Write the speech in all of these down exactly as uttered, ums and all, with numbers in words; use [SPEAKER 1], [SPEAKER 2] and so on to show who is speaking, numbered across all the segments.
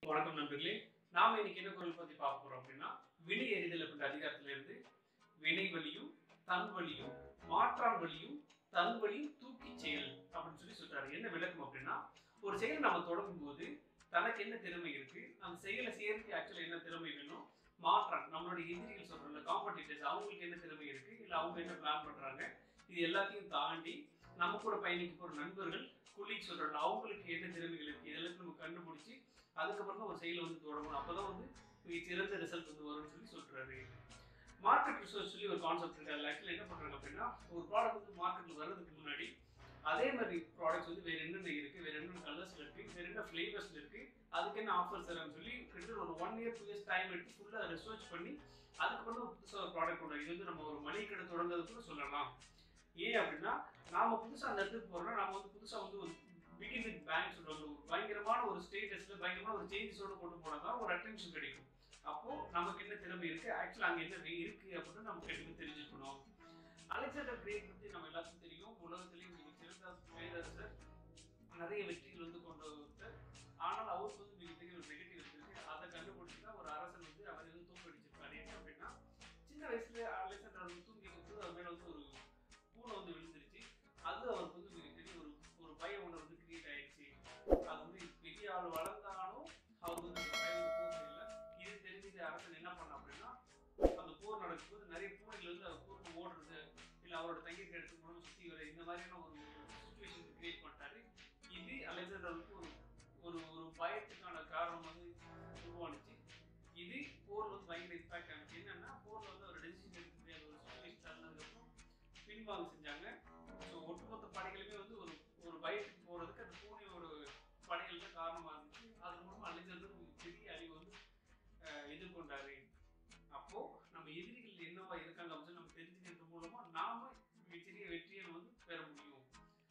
[SPEAKER 1] வணக்கம் நண்பர்களே. நாம இன்னைக்கு என்ன குரல் பத்தி பார்க்க போறோம் அப்படின்னா, வினை எறிதல் அப்படின்ற அதிகாரத்துல இருந்து வினை வலியும் தன் வலியும் மாற்றான் வலியும் தன் வலியும் தூக்கி செயல் அப்படின்னு சொல்லி சொல்றாரு. என்ன விளக்கம் அப்படின்னா, ஒரு செயல் நம்ம தொடங்கும் போது தனக்கு என்ன திறமை இருக்கு, அந்த செயலை செய்யறதுக்கு ஆக்சுவலா என்ன திறமை வேணும், மாற்றான் நம்மளுடைய எதிரிகள் சொல்றோம்ல, காம்படிட்டர்ஸ் அவங்களுக்கு என்ன திறமை இருக்கு, இல்ல அவங்க என்ன பிளான் பண்றாங்க, இது எல்லாத்தையும் தாண்டி நம்ம கூட பயணிக்க போற நண்பர்கள் குலீக் சொல்றாங்க அவங்களுக்கு என்ன திறமைகள் இருக்கு, இதெல்லாம் நம்ம கண்டுபிடிச்சு அதுக்கப்புறம் தான் ஒரு செயலை வந்து தொடங்கணும். அப்பதான் வந்து சிறந்த ரிசல்ட் வந்து வரும்னு சொல்லி சொல்றாரு. மார்க்கெட் ரிசர்ச் சொல்லி ஒரு கான்செப்ட் இருக்கு. அதில் ஆக்சுவலி என்ன பண்றாங்க அப்படின்னா, ஒரு ப்ராடக்ட் வந்து மார்க்கெட்ல வர்றதுக்கு முன்னாடி அதே மாதிரி ப்ராடக்ட்ஸ் வந்து வேற என்னென்ன இருக்கு, வேற என்னென்ன கலர்ஸ்ல இருக்கு, வேற என்ன ஃபிளேவர்ஸ்ல இருக்கு, அதுக்கு என்ன ஆஃபர்ஸ் தரான்னு சொல்லி கிட்டத்தட்ட ஒரு one year two years time எடுத்து ஃபுல்லாக ரிசர்ச் பண்ணி அதுக்கப்புறம் தான் புதுசாக ஒரு ப்ராடக்ட் கொண்டு. இது வந்து நம்ம ஒரு மளிகை கடை தொடங்குறது கூட சொல்லலாம். ஏன் அப்படின்னா, நாம புதுசாக அந்த இடத்துக்கு போறோம்னா நம்ம வந்து புதுசாக வந்து ஒரு பிகின் வித் பேங்க் சொல்றாங்க, ஒரு பயங்கரமான ஒரு ஸ்டேட்டஸ்ல பயங்கரமான ஒரு சேஞ்சஸோட கொண்டு போனா தான் ஒரு அட்டென்ஷன் கிடைக்கும். அப்போ நமக்கு என்ன திறமை இருக்கு, ஆக்சுவலா அங்க என்ன இருக்கு அப்படின்னு நம்ம கண்டிப்பா தெரிஞ்சுக்கணும். அலெக்சாண்டர் கிரேட் பத்தி நம்ம எல்லாத்துக்கும் தெரியும். உலகத்திலேயும் மிகச்சிறந்த பேரரசர், நிறைய வெற்றிகள் வந்து கொண்டு ஒருத்தர். ஆனால் அவருக்கு வந்து மிகப்பெரிய ஒரு நெகட்டிவ் இருக்கு. அதை கண்டுபிடிச்சு தான் ஒரு அரசன் வந்து அவரை வந்து தூக்கடிச்சிருக்காரு. என்ன அப்படின்னா, சின்ன வயசுல அலெக்சாண்டர் வந்து தூங்கிட்டு இருந்து அவர் மேல வந்து ஒரு பூனை வந்து விழுந்துருச்சு. அது அவருக்கு வந்து மிகப்பெரிய ஒரு ஒரு பய உணர்வு வந்து கிரியேட் ஆயிடுச்சு. அது வந்து பெரிய ஆள் வளர்ந்தாலும் அவர் வந்து அந்த பயம் போகிறது இல்லை. இது தெரிஞ்சது அரசன் என்ன பண்ண அப்படின்னா, அந்த போர் நடக்கும்போது நிறைய பூனைகள் வந்து அவர் போருக்கு ஓடுறது, இல்லை அவரோட தங்கியிருக்க இடத்துக்கு மூலம் சுற்றி வர இந்த மாதிரியான ஒரு சுச்சுவேஷன் கிரியேட் பண்ணிட்டாரு. இது அலெக்சாண்டருக்கு ஒரு ஒரு ஒரு பயத்துக்கான காரணம் வந்து உருவானுச்சு. இது போர்ல வந்து பயங்கர இம்பாக்ட் ஆனிச்சு. என்னன்னா, போர்ல வந்து அவர் டெசிஷன் எடுக்க முடியாத ஒரு சுச்சுவேஷன் இருந்ததுக்கப்புறம் பின்வாங்க செஞ்சாங்க. ஸோ ஒட்டுமொத்த படைகளுமே வந்து ஒரு ஒரு பயத்துக்கு போறதுக்கு அந்த பூனையோட படைகள் தான் காரணமா இருந்துச்சு. அது மூலமா அலெக்சாண்டர் பெரிய அழிவு வந்து எதிர்கொண்டாரு. அப்போ நம்ம எதிரிகள் என்னவா இருக்காங்க அப்படின்னு நம்ம தெரிஞ்சுக்கிறது மூலமா நாம மிகச்சிறிய வெற்றியை வந்து பெற முடியும்.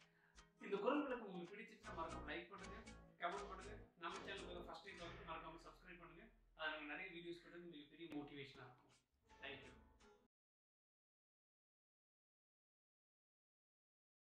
[SPEAKER 1] இந்த குரல் விளக்கம் உங்களுக்கு பிடிச்சிருந்தா மறக்காம லைக் பண்ணுங்க, கமெண்ட் பண்ணுங்க. நம்ம சேனலுக்கு ஃபர்ஸ்ட் டைம் வந்து மறக்காம சப்ஸ்கிரைப் பண்ணுங்க. அதில் நிறைய வீடியோஸ் போட்டு மிகப்பெரிய மோட்டிவேஷனாக இருக்கும். தேங்க்யூ.